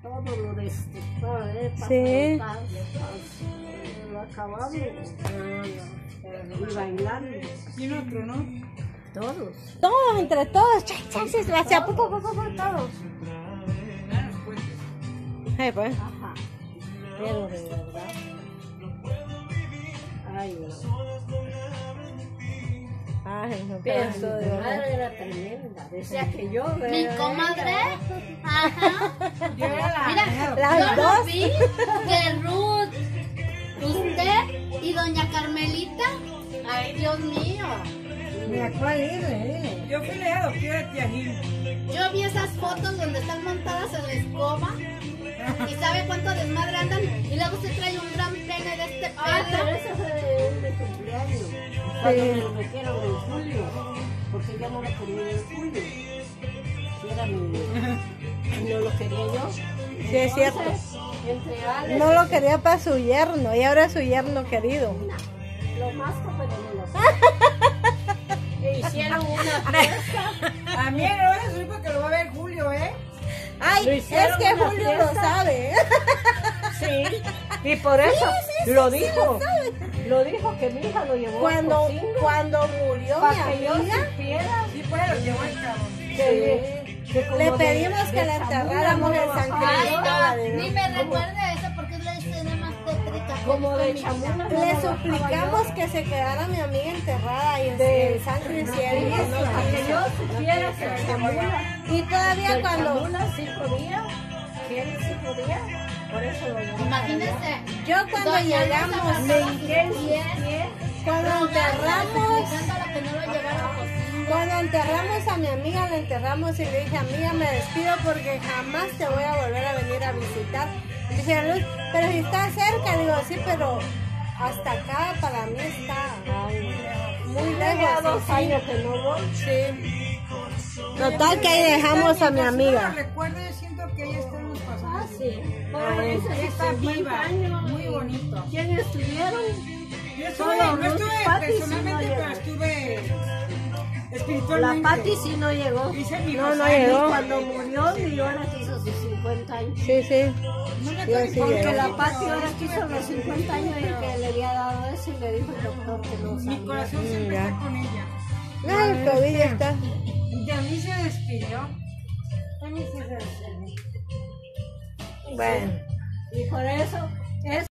todo lo destrozó, Sí. Lo acabamos. Y bailando. Y en otro, ¿no? Todos. Todos, entre todos. Se hacía todos. Pues. Ajá. Pero de verdad. Ay, no. Ay, no, Pero pedazo mi de madre era tremenda. Decía que yo. Mi comadre, ajá. Yo era Mira, Las yo dos. lo vi que Ruth, usted y doña Carmelita, ay Dios mío, Yo fui la adoptiva de tía Gil. yo vi esas fotos donde están montadas en la escoba y sabe cuánto desmadre andan y luego se trae un gran pene de este Ah, pero pelo. ese fue de mi cumpleaños. Cuando me lo metieron en julio. Porque yo no lo quería en julio. Si era mi. No lo quería yo. Sí, es cierto. Entre Alex No lo quería para su yerno y ahora es su yerno querido. lo más pero me hicieron una fiesta. A mí ahora soy porque lo va a ver Julio, ¿eh? Ay, Lo es hicieron que una Julio lo fiesta. sabe. Sí. Y por eso lo dijo. Lo dijo que mi hija lo llevó a cocina Cuando murió mi para que yo amiga, supiera Sí, pues lo llevó el cabrón. que como le de- pedimos que de la Zamora enterráramos no en lo San bajaba. Ay, Cristóbal. no, ni me recuerde eso porque es la escena más tétrica. Como de Chamula no Le lo suplicamos bajaba que se quedara mi amiga enterrada ahí De- en sangre y yo. cielo. Para que yo supiera que Chamula, Y todavía cuando sí podía, que él sí podía, por eso lo llevó. Imagínense. yo cuando Doña llegamos, Rosa Me pasaba hinqué en sus sus pies, pies. cuando enterramos, suplicando a que no lo llevara a cocina. cuando enterramos a mi amiga, la enterramos y le dije, amiga, me despido porque jamás te voy a volver a venir a visitar. Y dice Luz, pero si está cerca, digo, sí, pero hasta acá para mí está muy Ya lejos. 2 sí. años que no voy. Sí. Total que ahí dejamos a mi amiga. Recuerdo, yo siento que ella está en los Ah, pasajes. sí. Por eso Está 50 viva, años. muy bonito. ¿Quién estuvieron? Yo Solo no Ruth estuve Patti sí personalmente, no pero llegó. estuve La espiritualmente. Pati sí no llegó. Hice mi No, no rosario. llegó. Cuando murió, mi hora quiso sus 50 años. Sí, sí. Nunca Yo tuve sí porque llegué. Que la la Pati ahora quiso los 50 años y que le había dado eso y le dijo el doctor que no Mi sabía. corazón siempre ya. está con ella. No, el COVID está. De mí se despidió. A mí sí se despidió. Bueno. Y por eso